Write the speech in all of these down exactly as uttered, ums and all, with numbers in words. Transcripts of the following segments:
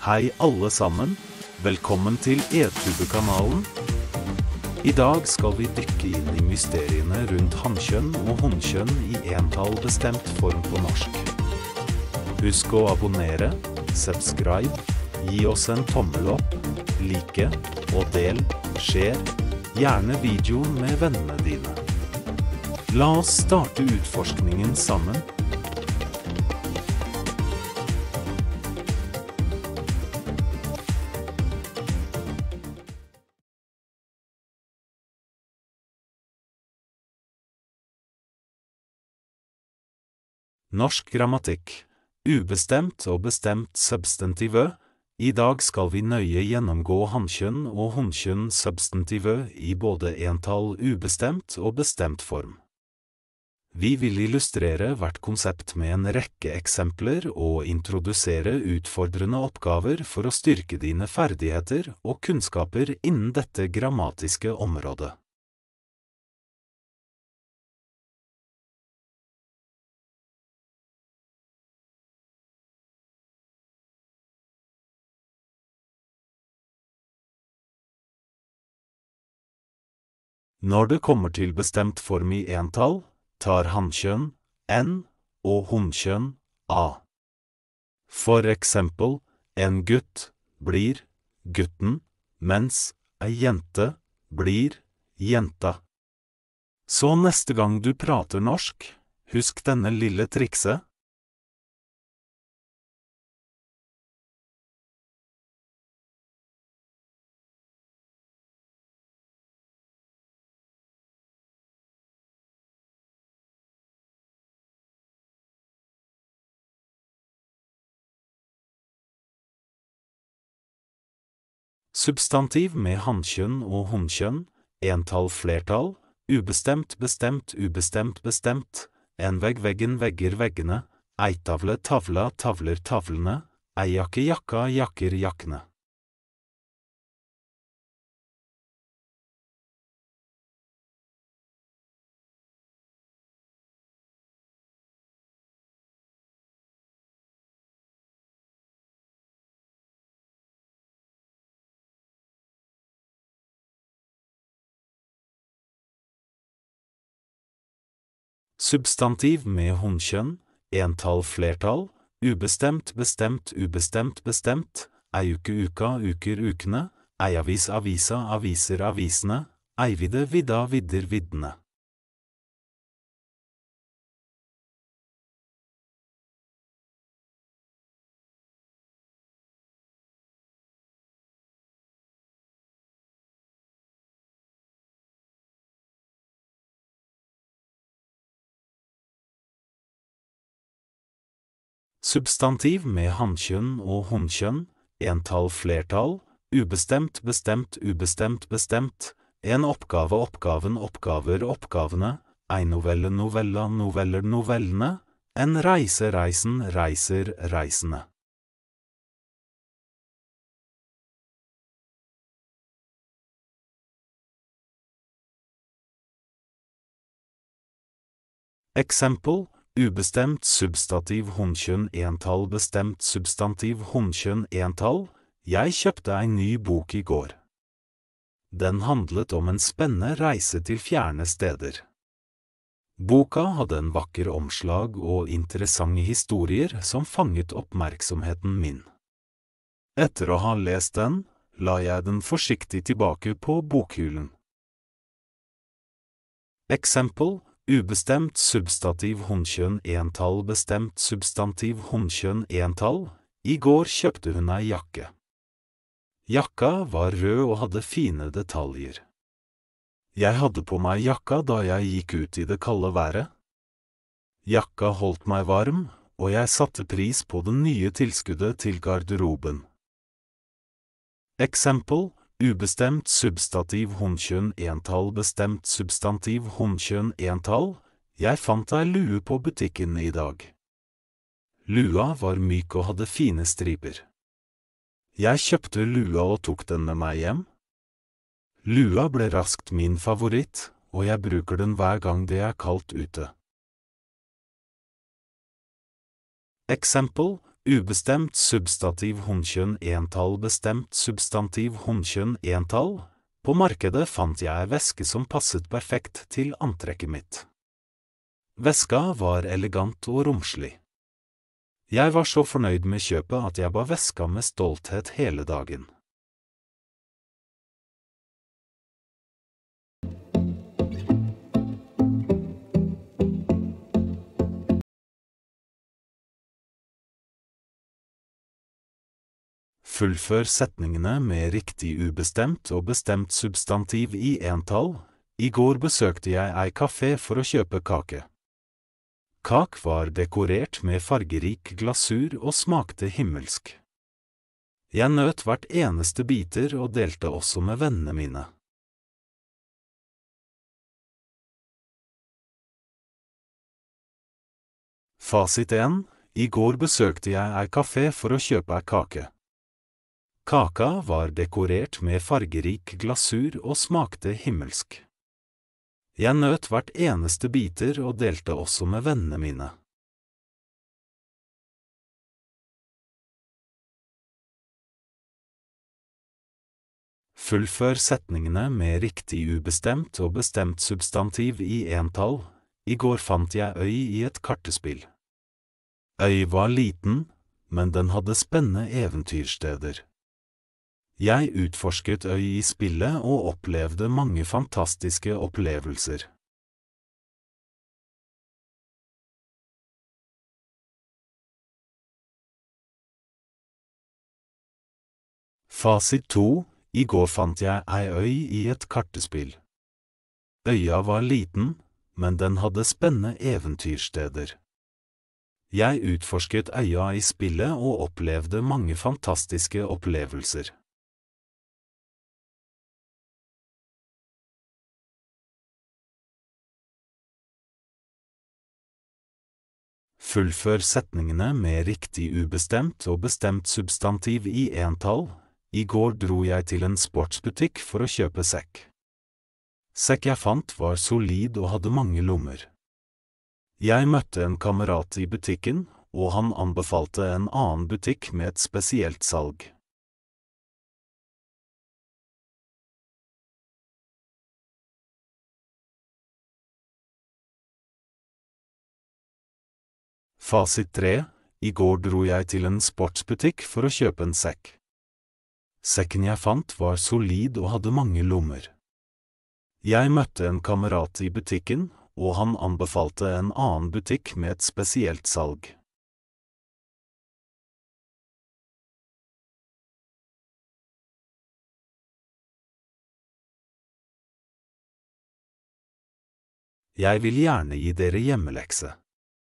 Hei alle sammen, velkommen til ETUBE-kanalen. I dag skal vi dykke inn i mysteriene rundt hannkjønn og hunnkjønn i entall bestemt form på norsk. Husk å abonnere, subscribe, gi oss en tommel opp, like og del, share, gjerne videoen med vennene dine. La oss starte utforskningen sammen. Norsk grammatikk, ubestemt og bestemt substantivø. I dag skal vi nøye gjennomgå hannkjønn og hunnkjønn substantivø i både entall ubestemt og bestemt form. Vi vil illustrere hvert konsept med en rekke eksempler og introdusere utfordrende oppgaver for å styrke dine ferdigheter og kunnskaper innen dette grammatiske området. Når det kommer til bestemt form i entall, tar hannkjønn N og hunnkjønn A. For eksempel, en gutt blir gutten, mens ei jente blir jenta. Så neste gang du prater norsk, husk denne lille trikset. Substantiv med hannkjønn og hunnkjønn, entall flertall, ubestemt bestemt ubestemt bestemt, en vegg veggen vegger veggene, ei tavle tavla tavler tavlene, ei jakke jakka jakker jakkene. Substantiv med hunnkjønn, entall flertall, ubestemt bestemt ubestemt bestemt, ei uke uka uker ukene, ei avis avisa aviser avisene, ei vidde vidda vidder viddene. Substantiv med hannkjønn og hunnkjønn, entall flertall, ubestemt bestemt ubestemt bestemt, en oppgave oppgaven oppgaver oppgavene, ei novelle novella noveller novellene, en reise reisen reiser reisene. Eksempel, ubestemt substantiv hunnkjønn entall bestemt substantiv hunnkjønn entall, jeg kjøpte en ny bok i går. Den handlet om en spennende reise til fjerne steder. Boka hadde en vakker omslag og interessante historier som fanget oppmerksomheten min. Etter å ha lest den, la jeg den forsiktig tilbake på bokhyllen. Eksempel, ubestemt substantiv hunnkjønn entall bestemt substantiv hunnkjønn entall, i går kjøpte hun ei jakke. Jakka var rød og hadde fine detaljer. Jeg hadde på meg jakka da jeg gikk ut i det kalde været. Jakka holdt meg varm, og jeg satte pris på det nye tilskuddet til garderoben. Eksempel, ubestemt substantiv hunnkjønn entall bestemt substantiv hunnkjønn entall, jeg fant ei lue på butikken i dag. Lua var myk og hadde fine striper. Jeg kjøpte lua og tok den med meg hjem. Lua ble raskt min favoritt, og jeg bruker den hver gang det er kaldt ute. Eksempel, ubestemt substantiv hunnkjønn entall bestemt substantiv hunnkjønn entall. På markedet fant jeg ei veske som passet perfekt til antrekket mitt. Veska var elegant og romslig. Jeg var så fornøyd med kjøpet at jeg bar veska med stolthet hele dagen. Fullfør setningene med riktig ubestemt og bestemt substantiv i entall. I går besøkte jeg ei kafé for å kjøpe kake. Kak var dekorert med fargerik glasur og smakte himmelsk. Jeg nøt hvert eneste biter og delte også med vennene mine. Fasit én. I går besøkte jeg ei kafé for å kjøpe ei kake. Kaka var dekorert med fargerik glasur og smakte himmelsk. Jeg nøt hvert eneste biter og delte også med vennene mine. Fullfør setningene med riktig ubestemt og bestemt substantiv i entall. I går fant jeg øy i et kartespill. Øy var liten, men den hadde spennende eventyrsteder. Jeg utforsket øy i spillet og opplevde mange fantastiske opplevelser. Fasit to. I går fant jeg ei øy i et kartespill. Øya var liten, men den hadde spennende eventyrsteder. Jeg utforsket øya i spillet og opplevde mange fantastiske opplevelser. Fullfør setningene med riktig ubestemt og bestemt substantiv i entall. I går dro jeg til en sportsbutikk for å kjøpe sekk. Sekk jeg fant var solid og hadde mange lommer. Jeg møtte en kamerat i butikken, og han anbefalte en annen butikk med et spesielt salg. Fasit tre. I går dro jeg til en sportsbutikk for å kjøpe en sekk. Sekken jeg fant var solid og hadde mange lommer. Jeg møtte en kamerat i butikken, og han anbefalte en annen butikk med et spesielt salg. Jeg vil gjerne gi dere hjemmelekse.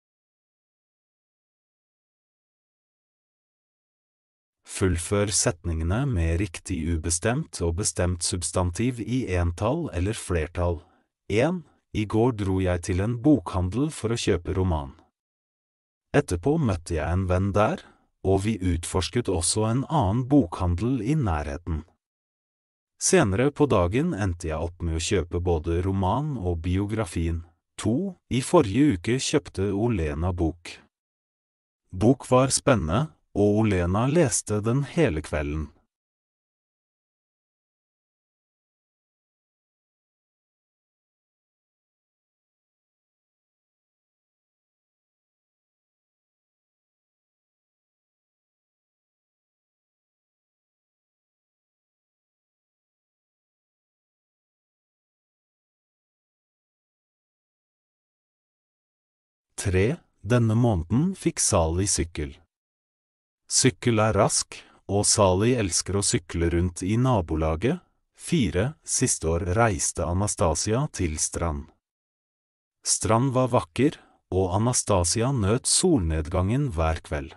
Fullfør setningene med riktig ubestemt og bestemt substantiv i entall eller flertall. én. I går dro jeg til en bokhandel for å kjøpe roman. Etterpå møtte jeg en venn der, og vi utforsket også en annen bokhandel i nærheten. Senere på dagen endte jeg opp med å kjøpe både roman og biografien. to. I forrige uke kjøpte Olena bok. Bok var spennende, og Olena leste den hele kvelden. tre. Denne måneden fikk Sally sykkel. Sykkel er rask, og Sally elsker å sykle rundt i nabolaget. fire. Siste år reiste Anastasia til Strand. Strand var vakker, og Anastasia nøt solnedgangen hver kveld.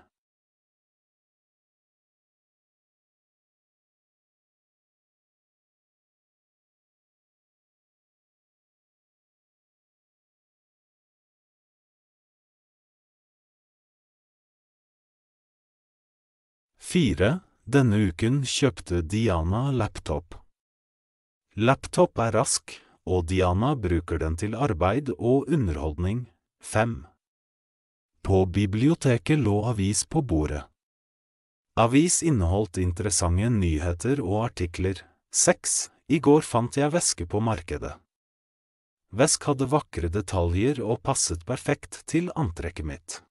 fire. Denne uken kjøpte Diana laptop. Laptop er rask, og Diana bruker den til arbeid og underholdning. fem. På biblioteket lå avis på bordet. Avis inneholdt interessante nyheter og artikler. seks. I går fant jeg veske på markedet. Vesk hadde vakre detaljer og passet perfekt til antrekket mitt.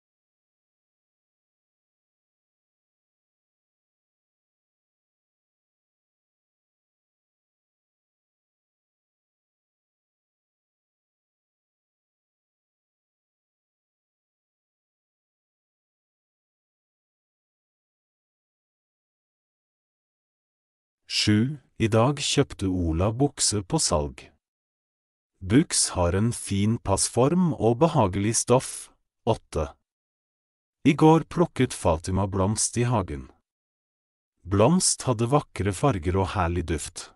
sju. I dag kjøpte Ola bukse på salg. Buks har en fin passform og behagelig stoff. åtte. I går plukket Fatima blomst i hagen. Blomst hadde vakre farger og herlig duft.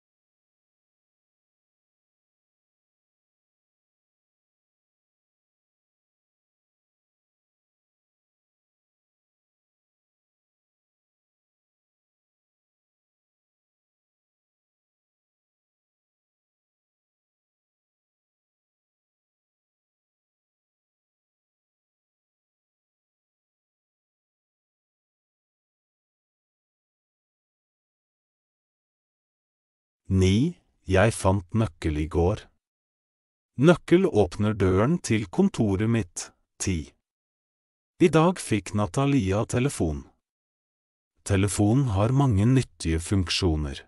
ni. Jeg fant nøkkel i går. Nøkkel åpner døren til kontoret mitt. ti. I dag fikk Natalia telefon. Telefonen har mange nyttige funksjoner.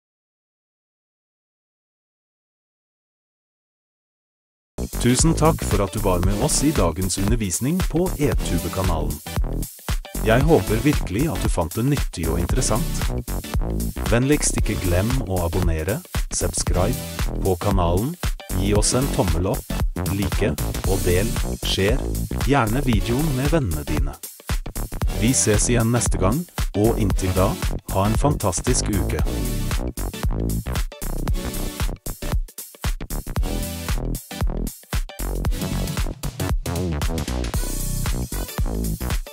Tusen takk for at du var med oss i dagens undervisning på eTube-kanalen. Jeg håper virkelig at du fant det nyttig og interessant. Vennligst ikke glem å abonnere, subscribe på kanalen, gi oss en tommel opp, like og del, share, gjerne videoen med vennene dine. Vi ses igjen neste gang, og inntil da, ha en fantastisk uke. Thank you.